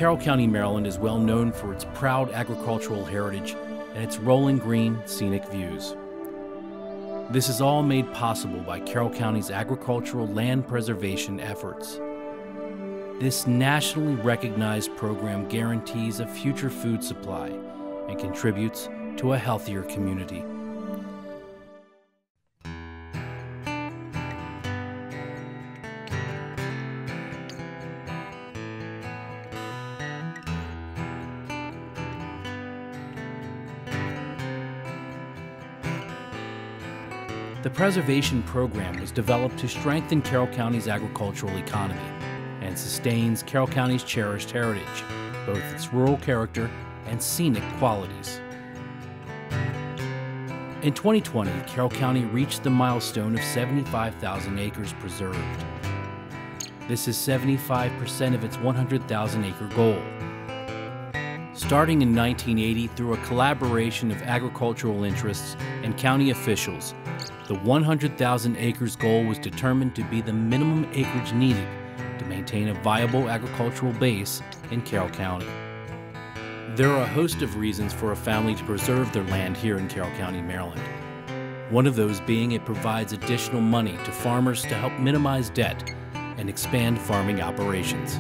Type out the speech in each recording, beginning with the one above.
Carroll County, Maryland is well known for its proud agricultural heritage and its rolling green, scenic views. This is all made possible by Carroll County's agricultural land preservation efforts. This nationally recognized program guarantees a future food supply and contributes to a healthier community. The preservation program was developed to strengthen Carroll County's agricultural economy and sustains Carroll County's cherished heritage, both its rural character and scenic qualities. In 2020, Carroll County reached the milestone of 75,000 acres preserved. This is 75% of its 100,000-acre goal. Starting in 1980 through a collaboration of agricultural interests and county officials, the 100,000 acres goal was determined to be the minimum acreage needed to maintain a viable agricultural base in Carroll County. There are a host of reasons for a family to preserve their land here in Carroll County, Maryland. One of those being it provides additional money to farmers to help minimize debt and expand farming operations.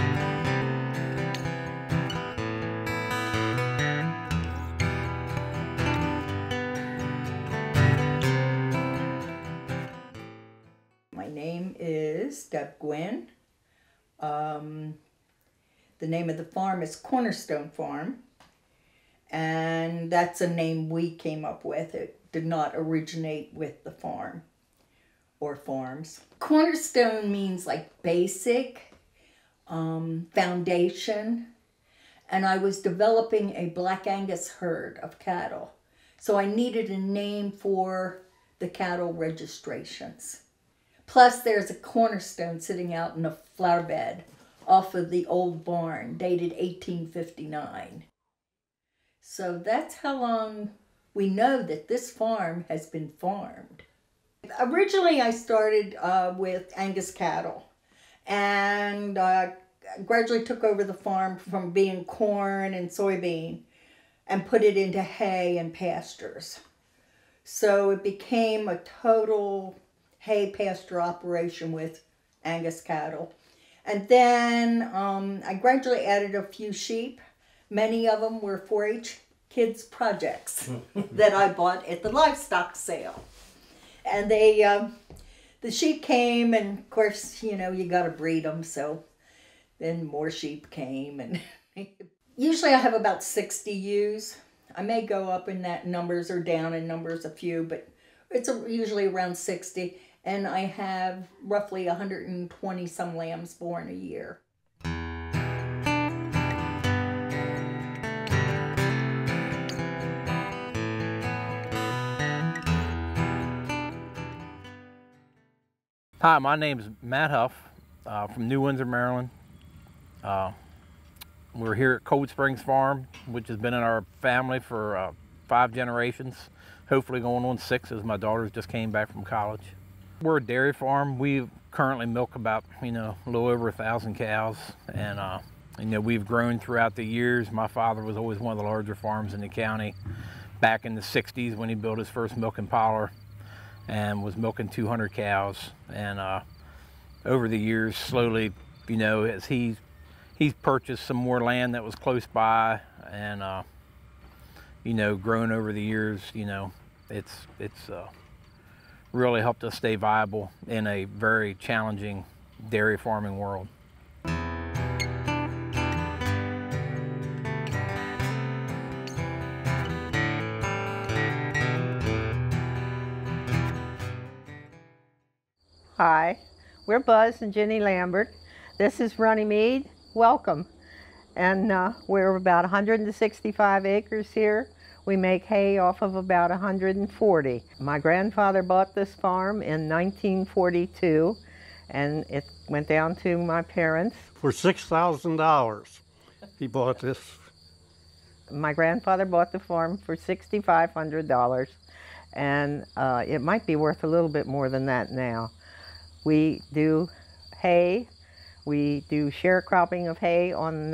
My name is Deb Gwynn. The name of the farm is Cornerstone Farm, and that's a name we came up with. It did not originate with the farm or farms. Cornerstone means like basic, foundation, and I was developing a Black Angus herd of cattle, so I needed a name for the cattle registrations. Plus, there's a cornerstone sitting out in a flower bed off of the old barn, dated 1859. So that's how long we know that this farm has been farmed. Originally, I started with Angus cattle, and gradually took over the farm from being corn and soybean and put it into hay and pastures. So it became a total hay pasture operation with Angus cattle. And then I gradually added a few sheep. Many of them were 4-H kids projects that I bought at the livestock sale. And the sheep came, and of course, you know, you got to breed them. So then more sheep came, and usually I have about 60 ewes. I may go up in that numbers or down in numbers a few, but it's usually around 60. And I have roughly 120 some lambs born a year. Hi, my name is Matt Huff from New Windsor, Maryland. We're here at Cold Springs Farm, which has been in our family for 5 generations, hopefully going on 6 as my daughters just came back from college. We're a dairy farm. We currently milk about, a little over 1,000 cows, and we've grown throughout the years. My father was always one of the larger farms in the county back in the 60s when he built his first milking parlor and was milking 200 cows. And over the years, slowly, as he's purchased some more land that was close by, and grown over the years, it's really helped us stay viable in a very challenging dairy farming world. Hi, we're Buzz and Jenny Lambert. This is Runnymede. Welcome. And we're about 165 acres here. We make hay off of about 140. My grandfather bought this farm in 1942, and it went down to my parents. For $6,000, he bought this. My grandfather bought the farm for $6,500, and it might be worth a little bit more than that now. We do hay. We do sharecropping of hay on the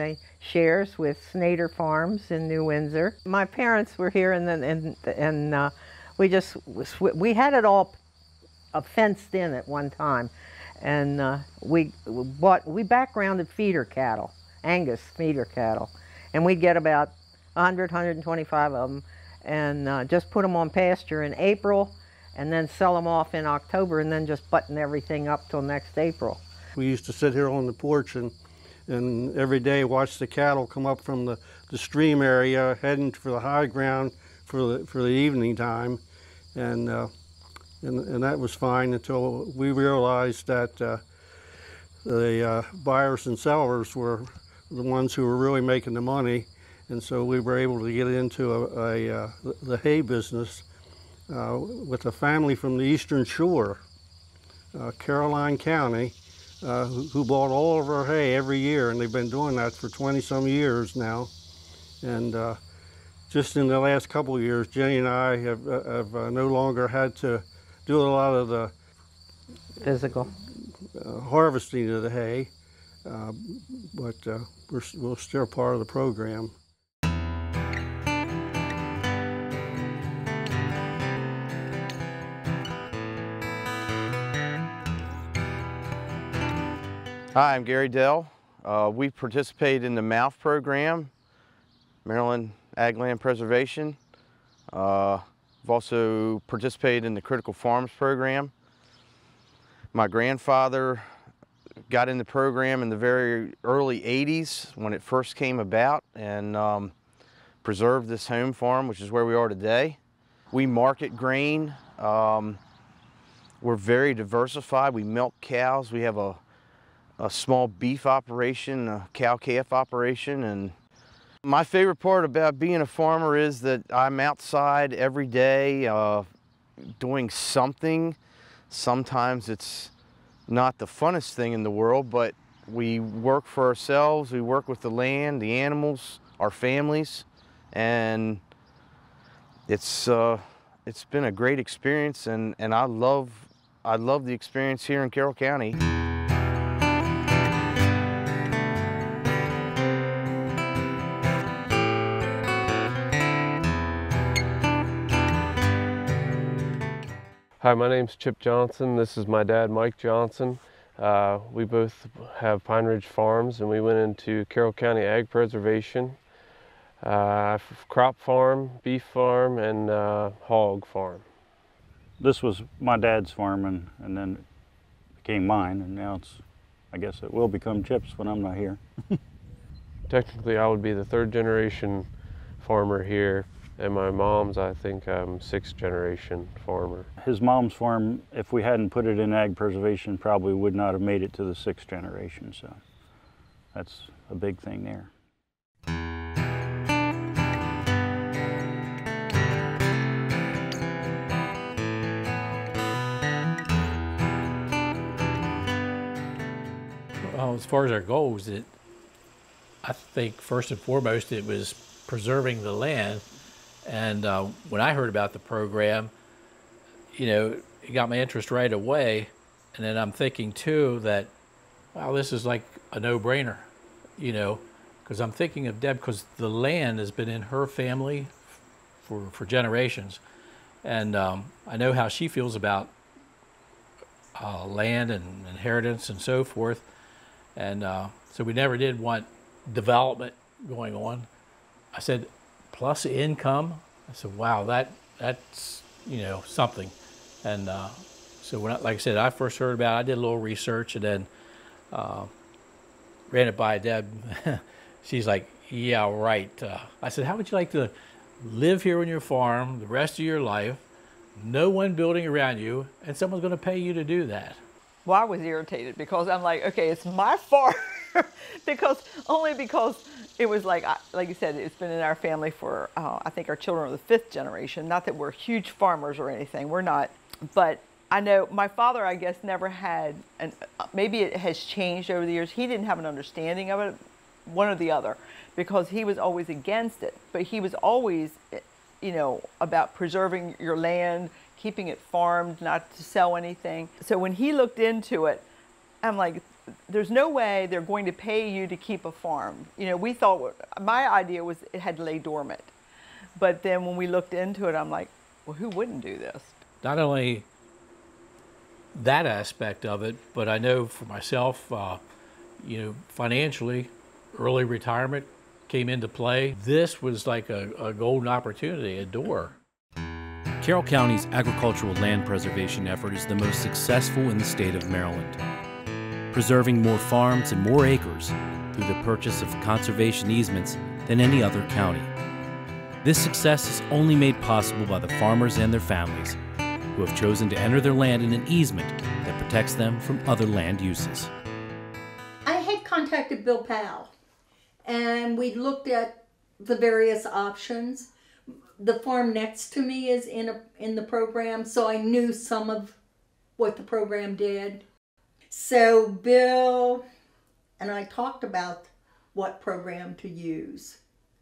shares with Snyder Farms in New Windsor. My parents were here, and then we had it all fenced in at one time, and we backgrounded feeder cattle, Angus feeder cattle, and we'd get about 100, 125 of them, and just put them on pasture in April, and then sell them off in October, and then just button everything up till next April. We used to sit here on the porch and every day watch the cattle come up from the stream area heading for the high ground for the evening time, and that was fine until we realized that the buyers and sellers were the ones who were really making the money, and so we were able to get into the hay business with a family from the Eastern Shore, Caroline County, who bought all of our hay every year, and they've been doing that for 20-some years now. And just in the last couple of years, Jenny and I have no longer had to do a lot of the Physical harvesting of the hay, but we're still part of the program. Hi, I'm Gary Dell. We participate in the MALF program, Maryland Ag Land Preservation. We've also participated in the Critical Farms program. My grandfather got in the program in the very early 80s when it first came about, and preserved this home farm, which is where we are today. We market grain. We're very diversified. We milk cows. We have a small beef operation, a cow-calf operation, and my favorite part about being a farmer is that I'm outside every day doing something. Sometimes it's not the funnest thing in the world, but we work for ourselves, we work with the land, the animals, our families, and it's been a great experience, and I love the experience here in Carroll County. Hi, my name's Chip Johnson. This is my dad, Mike Johnson. We both have Pine Ridge Farms, and we went into Carroll County Ag Preservation, crop farm, beef farm, and hog farm. This was my dad's farm, and then it became mine, and now I guess it will become Chip's when I'm not here. Technically, I would be the third generation farmer here. And my mom's, I think I'm sixth generation farmer. His mom's farm, if we hadn't put it in ag preservation, probably would not have made it to the sixth generation, so that's a big thing there. Well, as far as our goals, I think first and foremost it was preserving the land. And when I heard about the program, you know, it got my interest right away. And then I'm thinking too that, wow, this is like a no-brainer, you know, because I'm thinking of Deb because the land has been in her family for generations. And I know how she feels about land and inheritance and so forth. And so we never did want development going on. I said, plus income. I said, wow, that's you know, something. And so when like I said, I first heard about it, I did a little research and then ran it by Deb. She's like, yeah, right. I said, how would you like to live here on your farm the rest of your life, no one building around you, and someone's going to pay you to do that? Well, I was irritated because I'm like, okay, it's my farm. because it was like you said, it's been in our family for, I think our children are the fifth generation. Not that we're huge farmers or anything, we're not. But I know my father, I guess, never had, and maybe it has changed over the years. He didn't have an understanding of it, one or the other, because he was always against it. But he was always, you know, about preserving your land, keeping it farmed, not to sell anything. So when he looked into it, I'm like, there's no way they're going to pay you to keep a farm. You know, we thought, my idea was it had to lay dormant. But then when we looked into it, I'm like, well, who wouldn't do this? Not only that aspect of it, but I know for myself, you know, financially, early retirement came into play. This was like a golden opportunity, a door. Carroll County's agricultural land preservation effort is the most successful in the state of Maryland, preserving more farms and more acres through the purchase of conservation easements than any other county. This success is only made possible by the farmers and their families who have chosen to enter their land in an easement that protects them from other land uses. I had contacted Bill Powell, and we looked at the various options. The farm next to me is in the program, so I knew some of what the program did. So Bill and I talked about what program to use.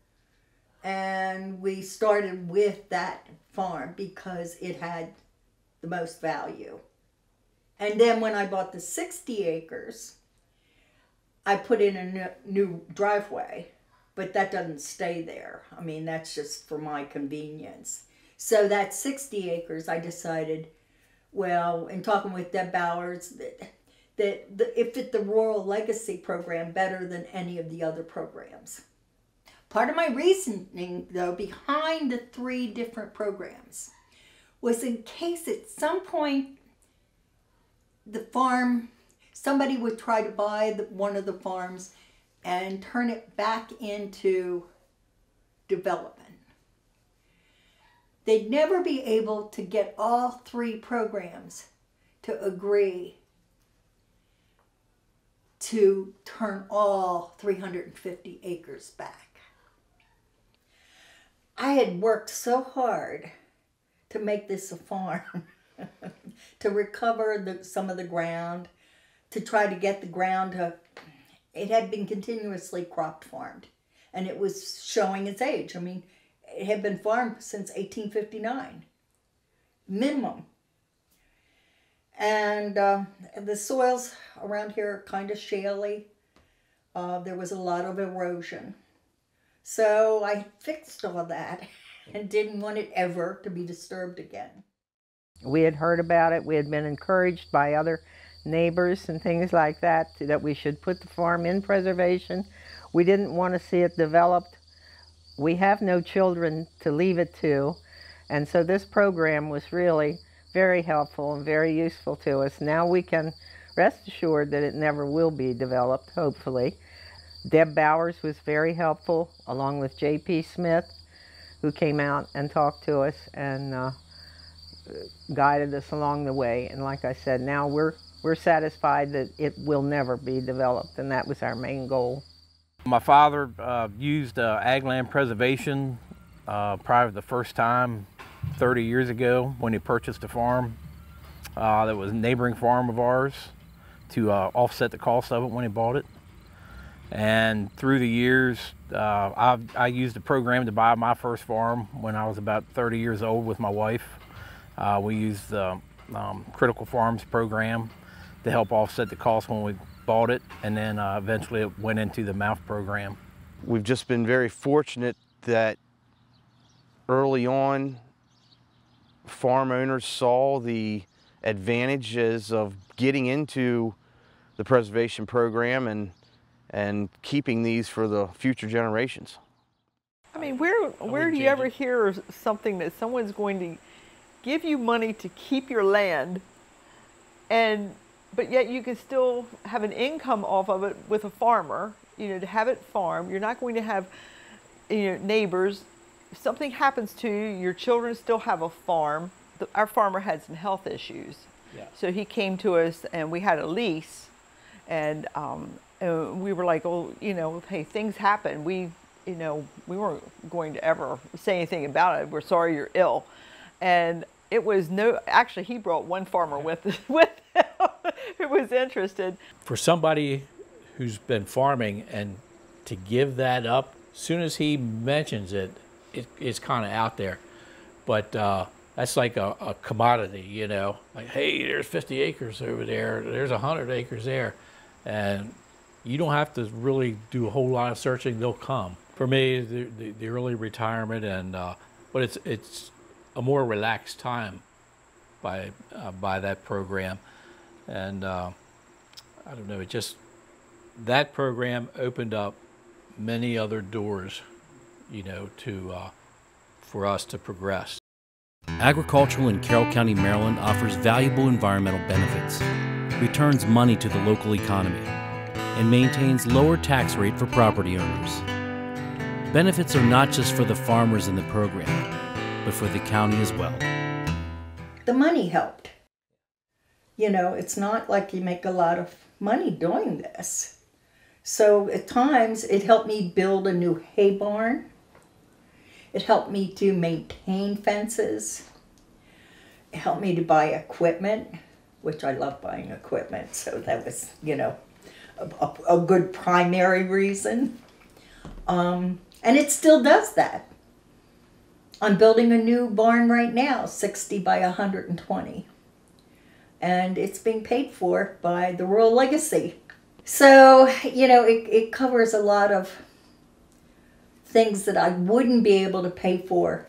And we started with that farm because it had the most value. And then when I bought the 60 acres, I put in a new driveway, but that doesn't stay there. I mean, that's just for my convenience. So that 60 acres, I decided, well, in talking with Deb Bowers, that it fit the Rural Legacy program better than any of the other programs. Part of my reasoning, though, behind the 3 different programs was in case at some point the farm, somebody would try to buy one of the farms and turn it back into development. They'd never be able to get all 3 programs to agree to turn all 350 acres back. I had worked so hard to make this a farm, to recover some of the ground, to try to get the ground to, it had been continuously crop farmed, and it was showing its age. I mean, it had been farmed since 1859, minimum. And the soils around here are kind of shaly. There was a lot of erosion. So I fixed all that and didn't want it ever to be disturbed again. We had heard about it. We had been encouraged by other neighbors and things like that that we should put the farm in preservation. We didn't want to see it developed. We have no children to leave it to, and so this program was really very helpful and very useful to us. Now we can rest assured that it never will be developed, hopefully. Deb Bowers was very helpful, along with J.P. Smith, who came out and talked to us and guided us along the way. And like I said, now we're satisfied that it will never be developed, and that was our main goal. My father used ag land preservation probably the first time 30 years ago when he purchased a farm that was a neighboring farm of ours to offset the cost of it when he bought it. And through the years, I used the program to buy my first farm when I was about 30 years old with my wife. We used the Critical Farms program to help offset the cost when we bought it, and then eventually it went into the MALF program. We've just been very fortunate that early on, farm owners saw the advantages of getting into the preservation program and keeping these for the future generations. I mean, where do you ever hear something that someone's going to give you money to keep your land, but yet you can still have an income off of it with a farmer, you know, to have it farmed. You're not going to have, you know, neighbors. If something happens to you, your children still have a farm. Our farmer had some health issues. Yeah. So he came to us and we had a lease, and we were like, oh, you know, hey, things happen. We weren't going to ever say anything about it. We're sorry you're ill. And it was actually he brought one farmer with him who was interested. For somebody who's been farming and to give that up, as soon as he mentions it, it's kind of out there. But that's like a commodity, you know, like, hey, there's 50 acres over there, there's 100 acres there. and you don't have to really do a whole lot of searching, they'll come. For me, the early retirement, and but it's a more relaxed time by that program, and I don't know, it just, that program opened up many other doors, you know, to for us to progress. Agricultural in Carroll County, Maryland offers valuable environmental benefits, returns money to the local economy, and maintains lower tax rate for property owners. Benefits are not just for the farmers in the program, but for the county as well. The money helped. You know, it's not like you make a lot of money doing this. So at times it helped me build a new hay barn. It helped me to maintain fences. It helped me to buy equipment, which I love buying equipment, so that was, you know, a good primary reason. And it still does that. I'm building a new barn right now, 60 by 120. And it's being paid for by the Rural Legacy. So, you know, it covers a lot of things that I wouldn't be able to pay for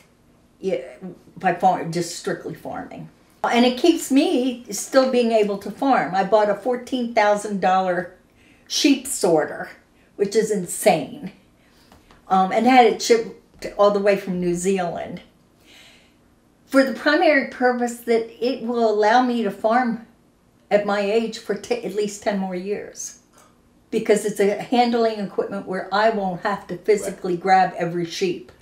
by just strictly farming. And it keeps me still being able to farm. I bought a $14,000 sheep sorter, which is insane, and had it shipped all the way from New Zealand, for the primary purpose that it will allow me to farm at my age for at least 10 more years. Because it's a handling equipment where I won't have to physically grab every sheep.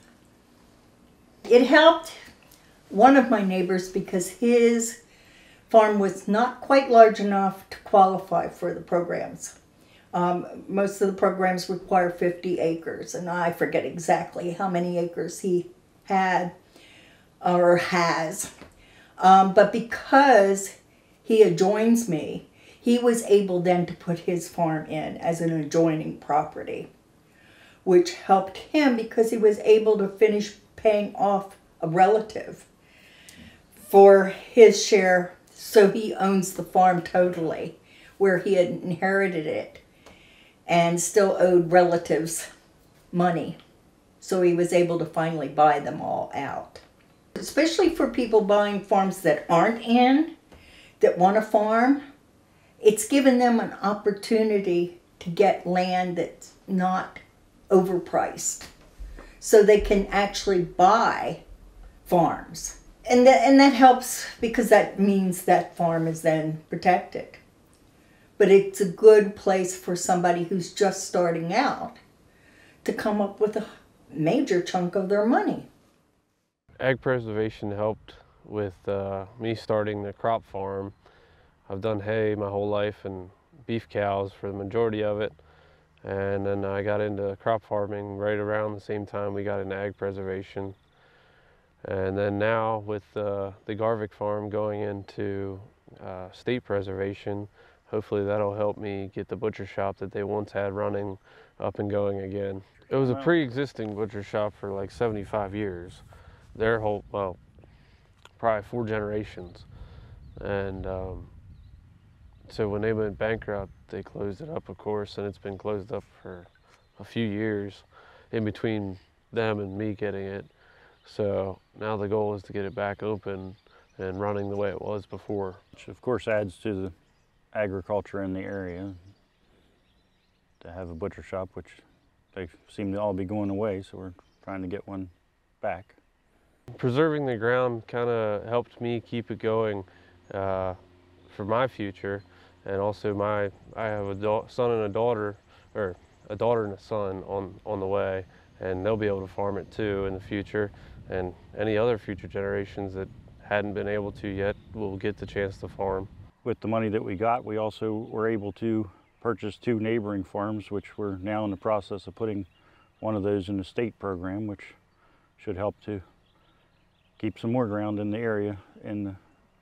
It helped one of my neighbors because his farm was not quite large enough to qualify for the programs. Most of the programs require 50 acres, and I forget exactly how many acres he had or has. But because he adjoins me, he was able then to put his farm in as an adjoining property, which helped him because he was able to finish paying off a relative for his share, so he owns the farm totally, where he had inherited it and still owed relatives money. So he was able to finally buy them all out. Especially for people buying farms that aren't in, that want to farm, it's given them an opportunity to get land that's not overpriced, so they can actually buy farms. And that helps because that means that farm is then protected. But it's a good place for somebody who's just starting out to come up with a major chunk of their money. Ag preservation helped with me starting the crop farm. I've done hay my whole life and beef cows for the majority of it. And then I got into crop farming right around the same time we got into ag preservation. And then now with the Garvik farm going into state preservation, hopefully that'll help me get the butcher shop that they once had running up and going again. It was a pre-existing butcher shop for like 75 years. Their whole, well, probably 4 generations. And so when they went bankrupt, they closed it up, of course, and it's been closed up for a few years in between them and me getting it. So now the goal is to get it back open and running the way it was before. Which of course adds to the agriculture in the area. To have a butcher shop, which they seem to all be going away, so we're trying to get one back. Preserving the ground kind of helped me keep it going for my future. And also I have a son and a daughter, or a daughter and a son on the way, and they'll be able to farm it too in the future. And any other future generations that hadn't been able to yet will get the chance to farm. With the money that we got, we also were able to purchase 2 neighboring farms, which we're now in the process of putting one of those in the state program, which should help to keep some more ground in the area in the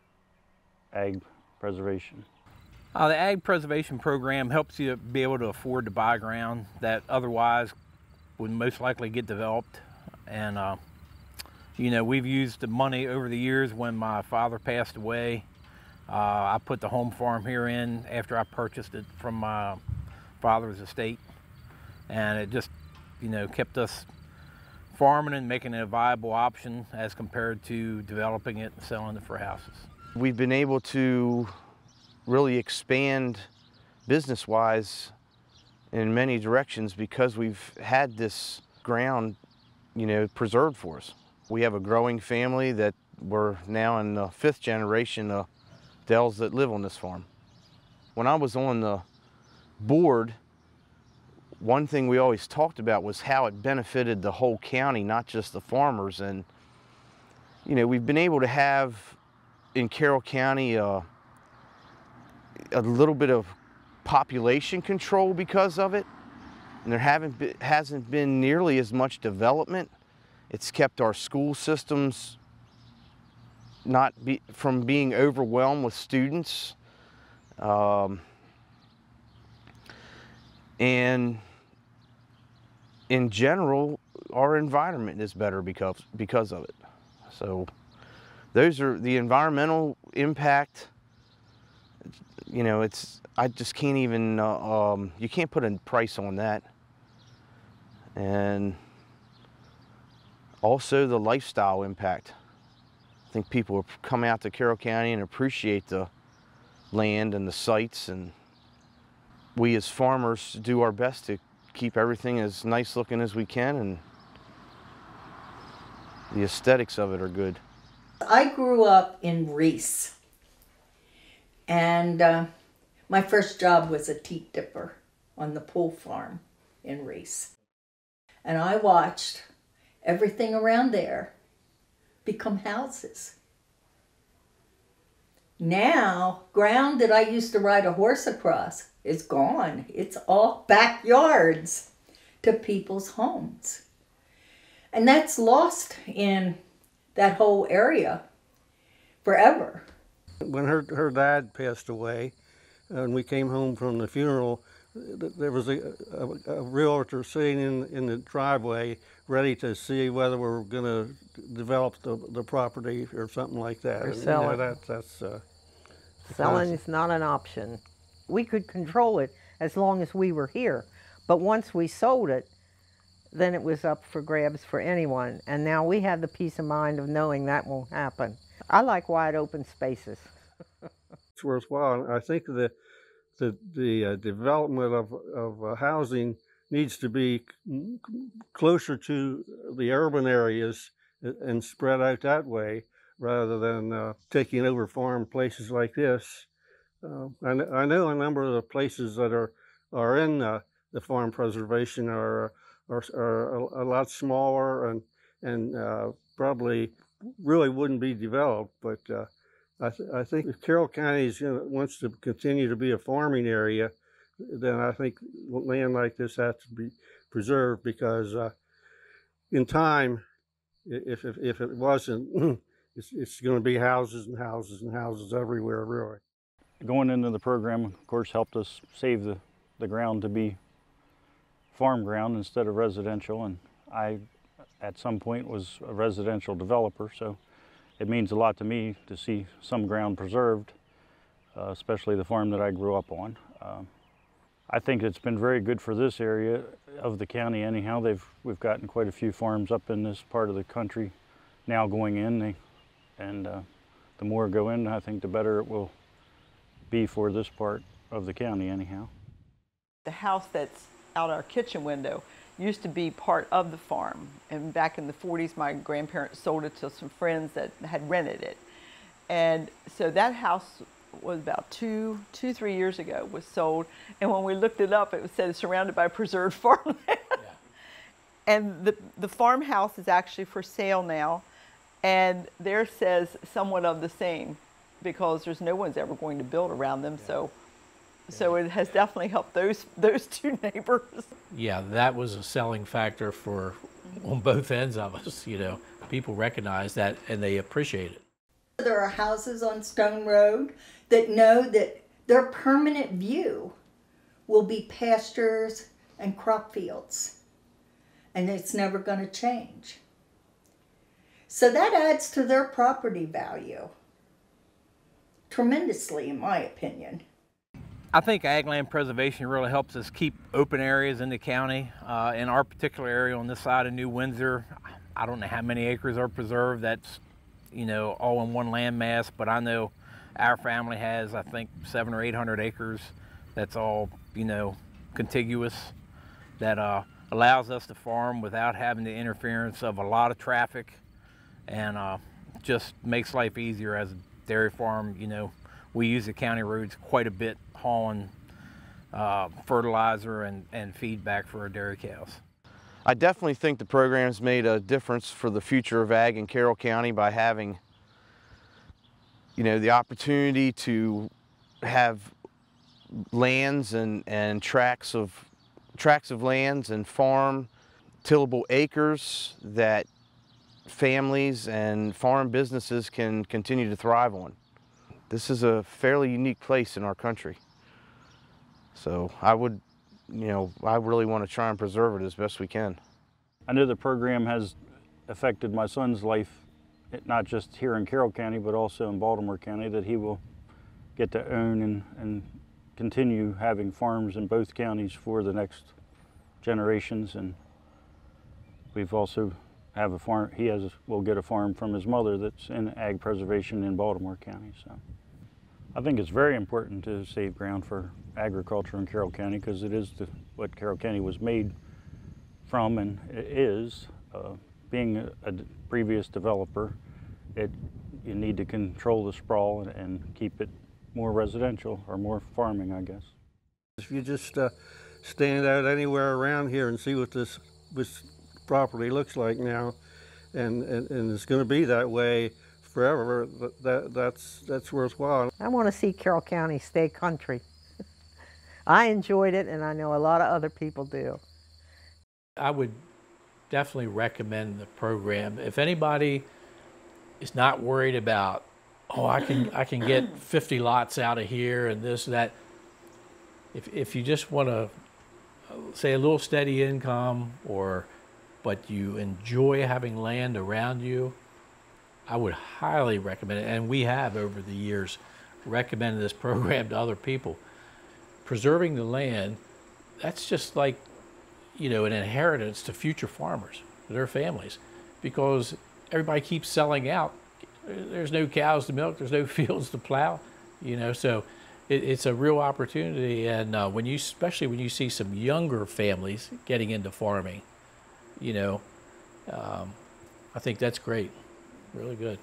ag preservation. The Ag Preservation Program helps you be able to afford to buy ground that otherwise would most likely get developed. And you know, we've used the money over the years when my father passed away I put the home farm here in after I purchased it from my father's estate, and it just, you know, kept us farming and making it a viable option as compared to developing it and selling it for houses. We've been able to really expand business-wise in many directions because we've had this ground, you know, preserved for us. We have a growing family that we're now in the 5th generation of Dells that live on this farm. When I was on the board, one thing we always talked about was how it benefited the whole county, not just the farmers. And, you know, we've been able to have in Carroll County a little bit of population control because of it. And there hasn't been nearly as much development. It's kept our school systems from being overwhelmed with students. And in general, our environment is better because of it. So those are the environmental impact. You know, I just can't even, you can't put a price on that. And also the lifestyle impact. I think people come out to Carroll County and appreciate the land and the sites, and we as farmers do our best to keep everything as nice looking as we can, and the aesthetics of it are good. I grew up in Reese, and my first job was a teat dipper on the pool farm in Reese. And I watched everything around there become houses. Now, ground that I used to ride a horse across is gone. It's all backyards to people's homes. And that's lost in that whole area forever. When her dad passed away, and we came home from the funeral, there was a realtor sitting in the driveway ready to see whether we were going to develop the property or something like that. Or sell it. That's selling is not an option. We could control it as long as we were here, but once we sold it, then it was up for grabs for anyone. And now we have the peace of mind of knowing that won't happen. I like wide open spaces. It's worthwhile. I think the development of housing needs to be closer to the urban areas and spread out that way, rather than taking over farm places like this. I know a number of the places that are in the farm preservation are a lot smaller and probably really wouldn't be developed, but I think if Carroll County wants to continue to be a farming area, then I think land like this has to be preserved, because in time, if it wasn't, it's going to be houses and houses and houses everywhere, really. Going into the program, of course, helped us save the ground to be farm ground instead of residential, and I, at some point, was a residential developer, so it means a lot to me to see some ground preserved, especially the farm that I grew up on. I think it's been very good for this area of the county anyhow. We've gotten quite a few farms up in this part of the country now going in, and the more go in, I think the better it will be for this part of the county anyhow. The house that's out our kitchen window used to be part of the farm, and back in the 40s my grandparents sold it to some friends that had rented it, and so that house was about 3 years ago was sold, and when we looked it up, it said surrounded by preserved farmland. Yeah. And the farmhouse is actually for sale now, and there says somewhat of the same, because there's no one's ever going to build around them. Yeah. So it has definitely helped those two neighbors. Yeah, that was a selling factor for on both ends of us. You know, people recognize that and they appreciate it. There are houses on Stone Road that know that their permanent view will be pastures and crop fields, and it's never going to change. So that adds to their property value tremendously, in my opinion. I think ag land preservation really helps us keep open areas in the county. In our particular area on this side of New Windsor, I don't know how many acres are preserved. That's, you know, all in one landmass, but I know our family has, I think, 700 or 800 acres. That's all, you know, contiguous, that allows us to farm without having the interference of a lot of traffic, and just makes life easier as a dairy farm. You know, we use the county roads quite a bit hauling fertilizer and feedback for our dairy cows. I definitely think the program's made a difference for the future of ag in Carroll County by having, you know, the opportunity to have lands and tracts of lands and farm tillable acres that families and farm businesses can continue to thrive on. This is a fairly unique place in our country. So I would, you know, I really want to try and preserve it as best we can. I know the program has affected my son's life, not just here in Carroll County, but also in Baltimore County, that he will get to own and continue having farms in both counties for the next generations. And we've also have a farm, will get a farm from his mother that's in ag preservation in Baltimore County. So I think it's very important to save ground for agriculture in Carroll County, because it is what Carroll County was made from, and it is. Being a previous developer, you need to control the sprawl and keep it more residential, or more farming, I guess. If you just stand out anywhere around here and see what this property looks like now, and it's going to be that way forever, that's worthwhile. I want to see Carroll County stay country. I enjoyed it, and I know a lot of other people do. I would definitely recommend the program. If anybody is not worried about, oh, I can get 50 lots out of here and this, that. If you just want to, say, a little steady income, but you enjoy having land around you, I would highly recommend it. And we have, over the years, recommended this program to other people. Preserving the land, that's just like, you know, an inheritance to future farmers, their families, because everybody keeps selling out. There's no cows to milk, there's no fields to plow, you know, so it's a real opportunity. And especially when you see some younger families getting into farming, you know, I think that's great, really good.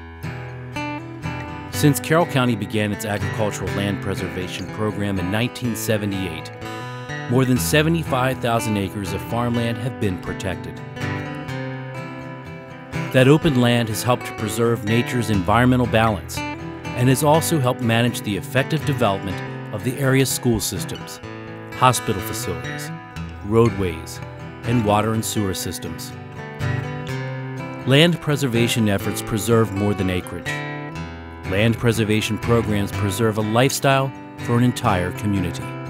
Since Carroll County began its agricultural land preservation program in 1978, more than 75,000 acres of farmland have been protected. That open land has helped to preserve nature's environmental balance and has also helped manage the effective development of the area's school systems, hospital facilities, roadways, and water and sewer systems. Land preservation efforts preserve more than acreage. Land preservation programs preserve a lifestyle for an entire community.